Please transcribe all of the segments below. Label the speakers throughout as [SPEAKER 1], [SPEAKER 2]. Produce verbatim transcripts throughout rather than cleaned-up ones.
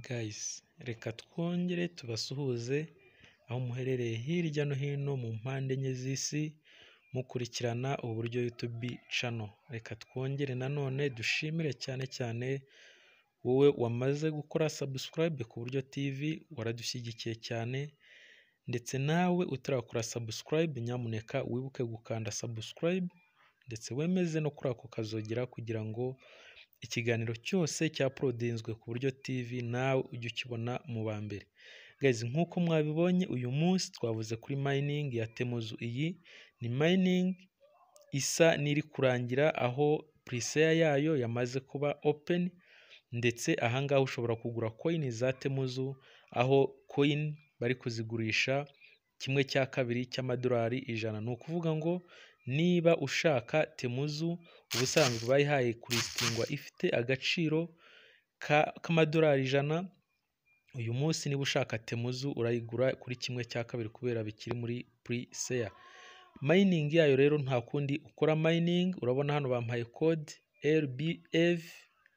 [SPEAKER 1] Guys, reka twongere tubasuhuze aho muherereye hirya no hino mu mpande enye z'isi mukurikirana uburyo YouTube channel. Reka twongere nanone dushimire cyane cyane wowe wamaze gukora subscribe ku buryo T V, waradushyigikiye cyane, ndetse nawe utarakora subscribe nyamuneka wibuke gukanda subscribe ndetse wemeze no kuri ako kazogera kugira ngo ikiganiro cyose cyaprodinzwe ku buryo T V nawe ujye ukibona mu ba mbere. Guys, nkuko mwabibonye uyu munsi twavuze kuri mining ya Temzu. Iyi ni mining isa niri kurangira aho pre-sale yayo yamaze kuba open, ndetse ahangaha ushobora kugura coin za Temzu aho coin bari kuzigurisha kimwe cya kabiri cy'amadolari ijana. Ni ukuvuga ngo niba ushaka Temzu ubusanzwe bayihaye kulistingwa ifite agaciro k'amadolari ijana, uyu munsi niba ushaka Temzu urayigura kuri kimwe cya kabiri kubera bikiri muri pre-sale. Mining yayo rero nta kundi ukora mining, urabona hano bampaye code L B F,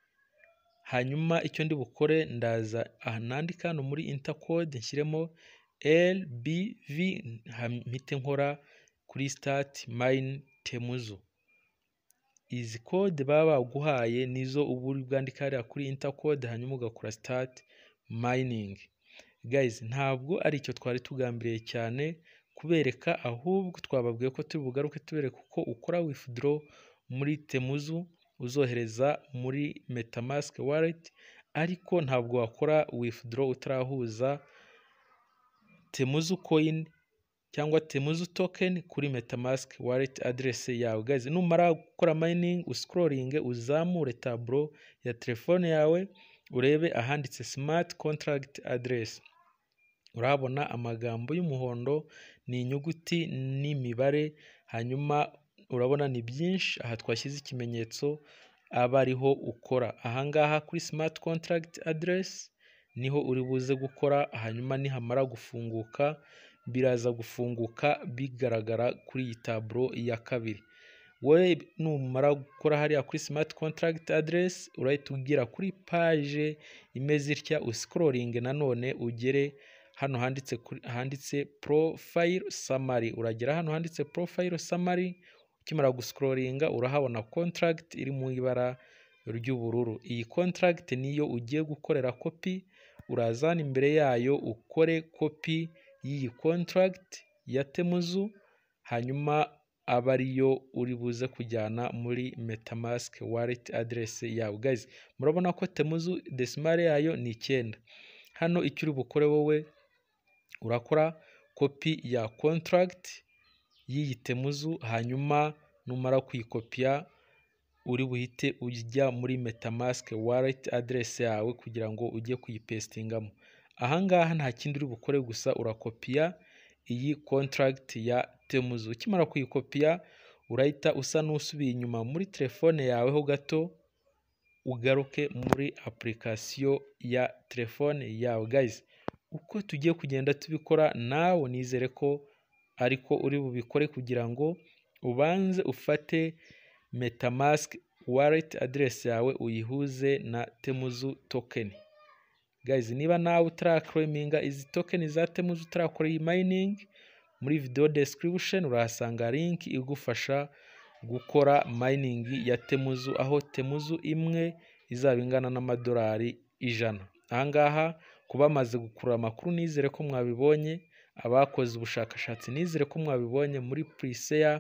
[SPEAKER 1] hanyuma icyo ndi bukore ndaza ahanandika hano muri enter code nshyiremo L B V, mpite nkora kuri start mine Temzu. Izi code baba baguhaye nizo ubu uri bwandika hariya kuri enter code hanyuma ugakora start mining. Guys, ntabwo ari icyo twari tugambiriye cyane kubereka, ahubwo twababwiye ko turi bugaruke tubereka uko ukora withdraw muri Temzu uzohereza muri Metamask wallet, ariko ntabwo wakora withdraw utarahuza Temzu coin cyangwa Temzu token kuri Metamask wallet address yawe. Guys, numara gukora mining uscrolling uzamure tableau ya telefone yawe urebe ahanditse smart contract address. Urabona amagambo y'umuhondo ni inyuguti n'imibare, hanyuma urabona ni byinshi, aha twashyize ikimenyetso aba ariho ukora. Ahangaha kuri smart contract address niho uri buze gukora, hanyuma nihamara gufunguka biraza gufunguka bigaragara kuri iyi tableau ya kabiri. Wowe numara gukora hariya kuri smart contract address urahita ugira kuri page imeze itya, uscrolling nanone ugere hano handitse handitse profile summary. Uragera hano handitse profile summary, ukimara guscrollinga urahabona contract iri mu ibara ry'ubururu. Iyi contract niyo ugiye gukorera copy, urazana imbere yayo ukore copy y'iyi contract ya Temzu, hanyuma aba ariyo uri buze kujyana muri Metamask wallet address yawe. Guys, murabona ko Temzu decimal yayo ni icyenda. Hano icyo uri bukore wowe urakora copy ya contract y'iyi Temzu, hanyuma numara kuyikopya uri buhite ujya muri Metamask wallet address yawe kugira ngo ujye kuyipestingamo. Ahangaha nta kindi uri bukore, gusa urakopiya iyi contract ya Temzu. Ukimara kuyikopiya urahita usa n'usubiye inyuma muri telefone yawe ho gato, ugaruke muri application ya telefone yawe. Guys, uko tugiye kugenda tubikora nawe nizere ko ariko uri bubikore kugira ngo ubanze ufate Metamask wallet address yawe uyihuze na Temzu token. Guys, niba nawe utarakleminga izi token za Temzu utarakora iyi mining, muri video description urahasanga link igufasha gukora mining ya Temzu, aho Temzu imwe izaba ingana n'amadolari ijana. Ahangaha kuba maze gukura amakuru nizere ko mwabibonye, abakoze ubushakashatsi nizere ko mwabibonye, muri pre-sale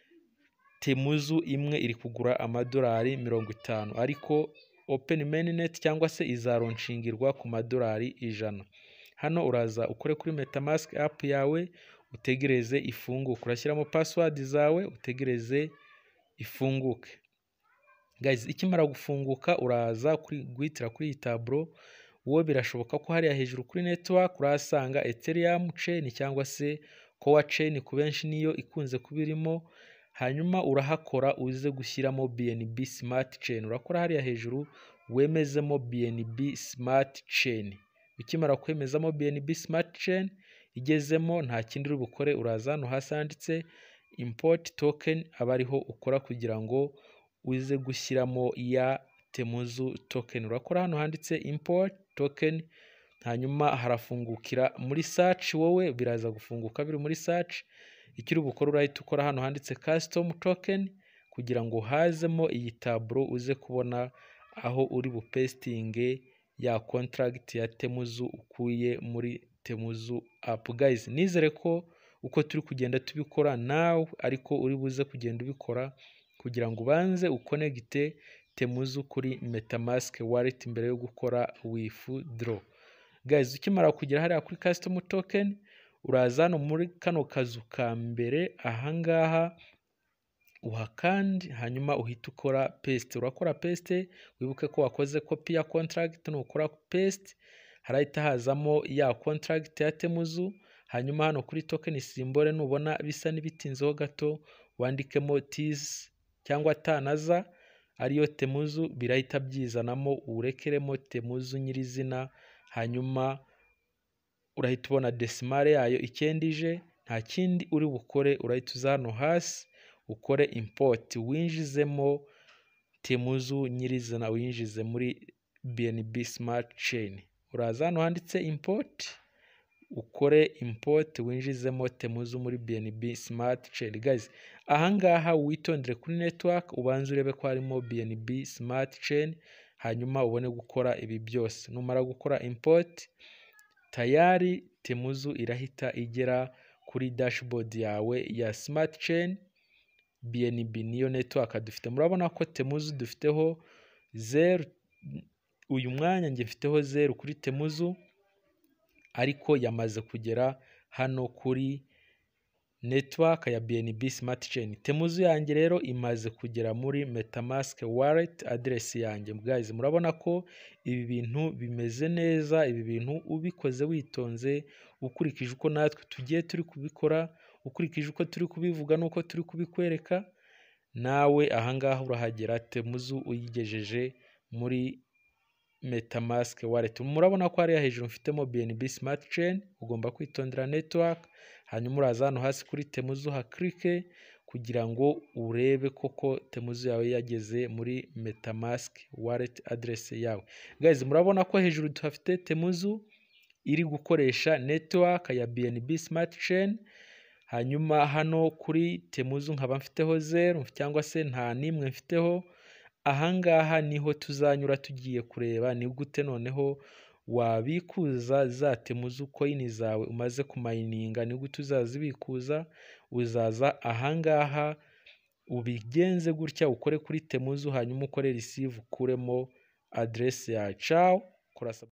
[SPEAKER 1] Temzu imwe iri kugura amadolari mirongo itanu, ariko open mainnet cyangwa se izaronshingirwa ku madolari ijana. Hano uraza ukore kuri Metamask app yawe utegereze ifunguke, urashyiramo password zawe utegereze ifunguke. Guys, ikimara gufunguka uraza kuri guhitira kuri iyi tableau. Wowe birashoboka ko hariya hejuru kuri network urahasanga Ethereum chain cyangwa se Core chain, ku benshi niyo ikunze kubirimo. Hanyuma urahakora uze gushyiramo B N B smart chain, urakora hariya hejuru wemezemo B N B smart chain. Ukimara kwemezamo B N B smart chain igezemo, nta kindi uri bukore, uraza hano hasi handitse import token, aba ariho ukora kugira ngo uze gushyiramo ya Temzu token. Urakora hano handitse import token, hanyuma harafungukira muri search, wowe biraza gufunguka biri muri search. Ikiri bukora urahita ukora hano handitse custom token kugira ngo hazemo iyi tableau uze kubona aho uri bupestinge ya contract ya Temzu ukuye muri Temzu app. Guys, nizere ko uko turi kugenda tubikora nawe ariko uri buze kugenda ubikora kugira ngo ubanze ukonegite Temzu kuri Metamask wallet mbere yo gukora withdraw. Guys, ukimara kugera hariya kuri custom token uraza hano muri kano kazu ka mbere ahangaha uhakandi, hanyuma uhita ukora paste. Urakora paste, wibuke ko wakoze copy ya contract, nukora paste harahita hazamo ya contract ya Temzu. Hanyuma hano kuri token symbol nubona bisa n'ibitinzeho gato wandikemo tis cyangwa tanaza ariyo Temzu, birahita byizanamo, urekeremo Temzu nyirizina. Hanyuma urahita ubona desimale yayo icyendije. Nta kindi uri bukore, urahita uza hano hasi ukore import, winjizemo Temzu nyirizina, winjize muri B N B Smart Chain. Uraza hano handitse import, ukore import winjizemo Temzu muri B N B Smart Chain. Guys, ahangaha witondere kuri network, ubanze urebe ko harimo B N B Smart Chain, hanyuma ubone gukora ibi byose. Numara gukora import, tayari Temzu irahita igera kuri dashboard yawe ya Smart Chain. B N B niyo network dufite. Murabona ko Temzu dufiteho zero, uyu mwanya nge mfiteho zero kuri Temzu, ariko yamaze kugera hano kuri network ya B N B Smart Chain. Temzu yanjye rero imaze kugera muri Metamask wallet address yanjye. Guys, murabona ko ibi bintu bimeze neza, ibi bintu ubikoze witonze, ukurikije uko natwe tugiye turi kubikora, ukurikije uko turi kubivuga nuko turi kubikwereka, nawe ahangaha urahagera Temzu uyigejeje muri Metamask wallet. Murabona ko hariya hejuru mfitemo B N B Smart Chain, ugomba kwitondera network. Hanyuma uraza hano hasi kuri Temzu haklike kugira ngo urebe koko Temzu yawe yageze muri Metamask wallet address yawe. Guys, murabona ko hejuru tuhafite Temzu iri gukoresha network ya B N B Smart Chain. Hanyuma hano kuri Temzu nkaba mfiteho zero cyangwa se nta nimwe mfiteho. Ahangaha niho tuzanyura tugiye kureba ni gute noneho wabikuza za Temzu coin zawe umaze kumayininga, ni gute uzazibikuza. Uzaza ahangaha ubigenze gutya, ukore kuri Temzu, hanyuma ukore receive, ukuremo address ya ciao.